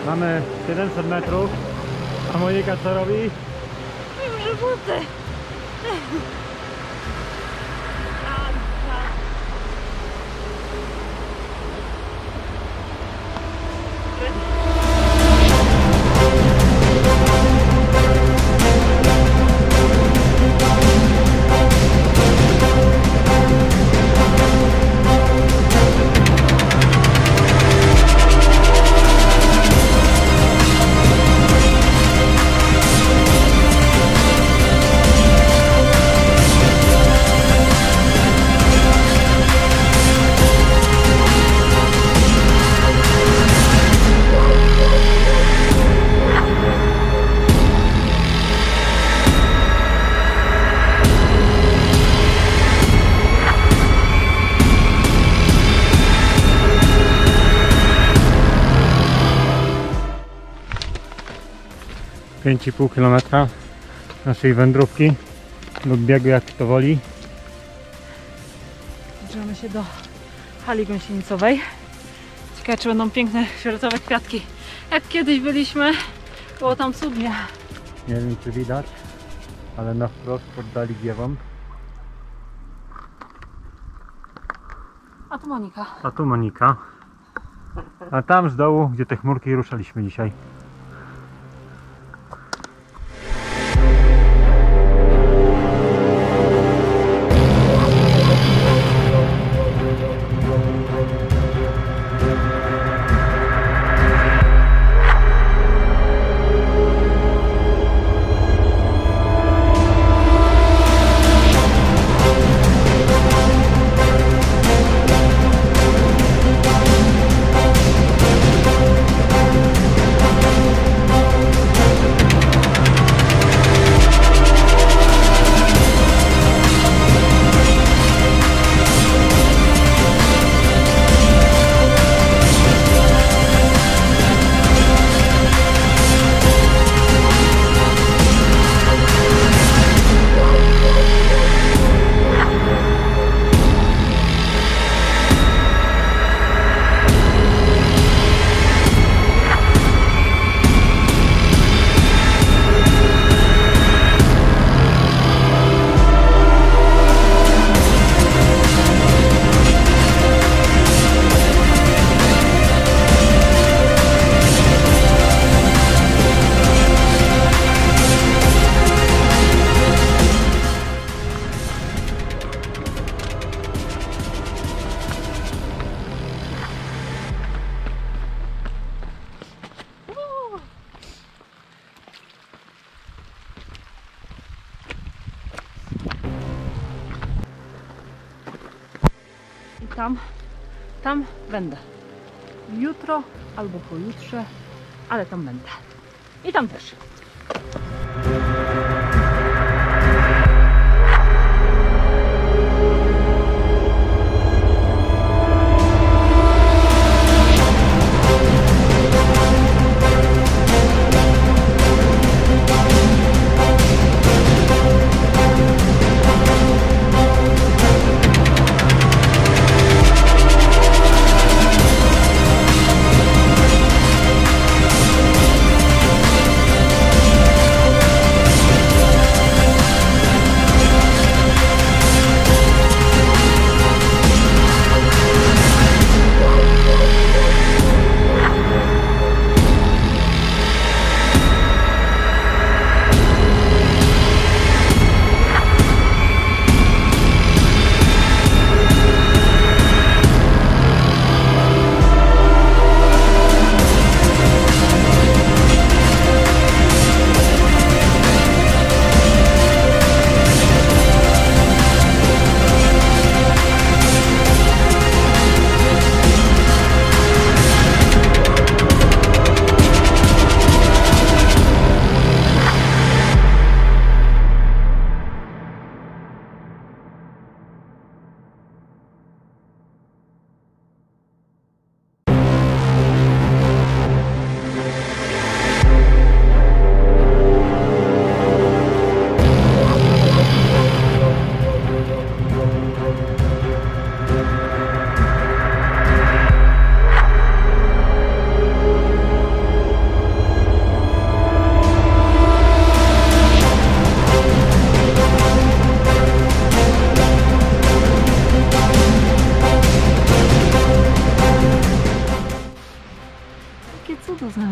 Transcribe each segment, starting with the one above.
Mamy 700 metrów, a Monika co robi? Wiem, że buty. Pięć i pół kilometra naszej wędrówki lub biegu, jak kto woli. Zbliżamy się do hali gąsienicowej. Ciekawe, czy będą piękne fioletowe kwiatki. Jak kiedyś byliśmy, było tam cudnie. Nie wiem, czy widać, ale na wprost poddali giewom. A tu Monika. A tu Monika. A tam z dołu, gdzie te chmurki, ruszaliśmy dzisiaj. I tam będę. Jutro albo pojutrze, ale tam będę. I tam też.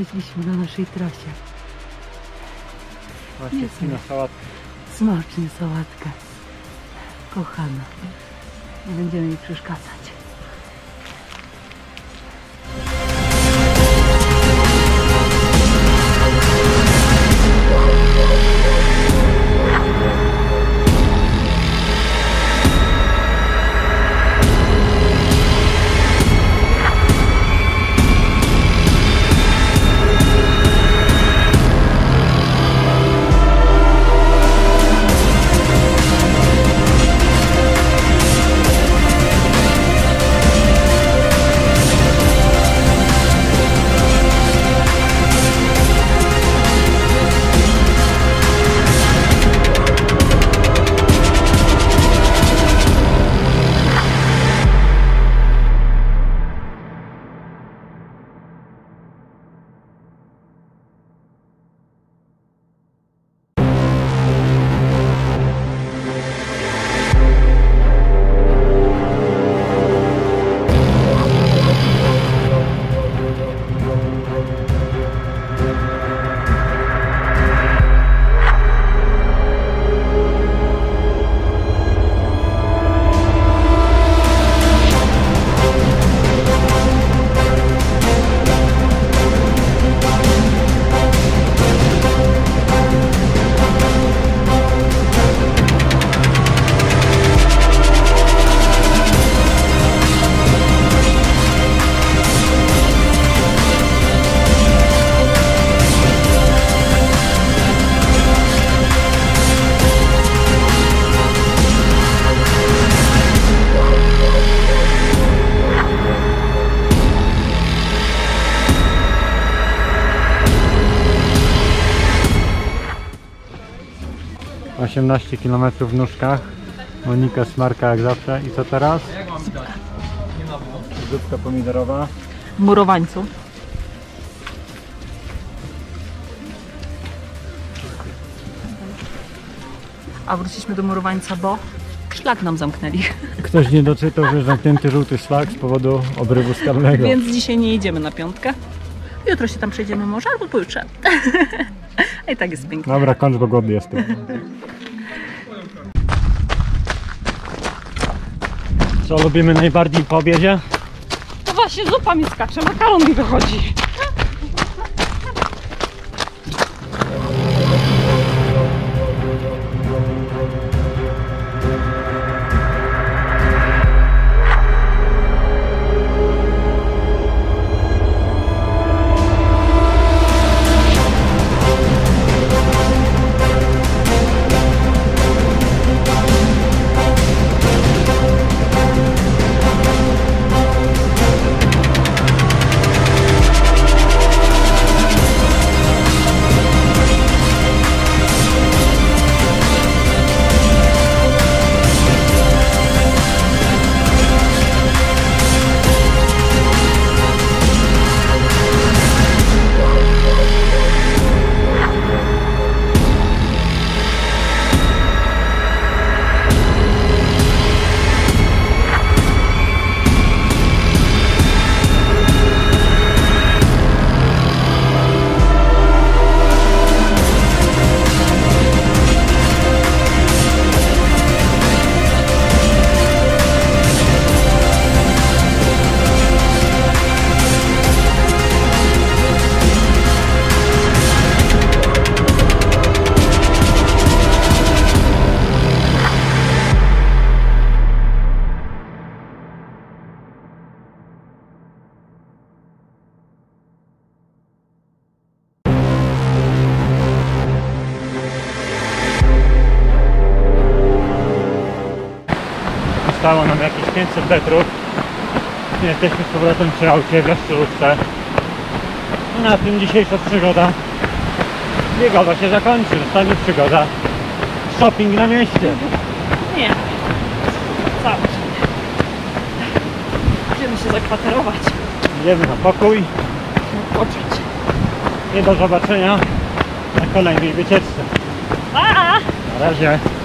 znaleźliśmy na naszej trasie. Właśnie na sałatkę. Smacznie sałatka. Kochana. Nie będziemy jej przeszkadzać. - 18 km w nóżkach. Monika smarka jak zawsze. I co teraz? Zupka pomidorowa. Murowańcu. A wróciliśmy do Murowańca, bo szlak nam zamknęli. Ktoś nie doczytał, że zamknięty żółty szlak z powodu obrywu skalnego. Więc dzisiaj nie jedziemy na piątkę. Jutro się tam przejdziemy może, albo pojutrze. A i tak jest pięknie. Dobra, kończ, bo głodny jestem. Co lubimy najbardziej po obiedzie? To właśnie zupa mi skacze, makaron mi wychodzi. Zostało nam jakieś 500 metrów. Jesteśmy z powrotem przy aucie w Jaszczurówce. I na tym dzisiejsza przygoda biegowa się zakończy. Zostanie przygoda shopping na mieście. Nie. Cały czas. Idziemy się zakwaterować. Idziemy na pokój. Odpocząć. I do zobaczenia na kolejnej wycieczce. Pa! Na razie.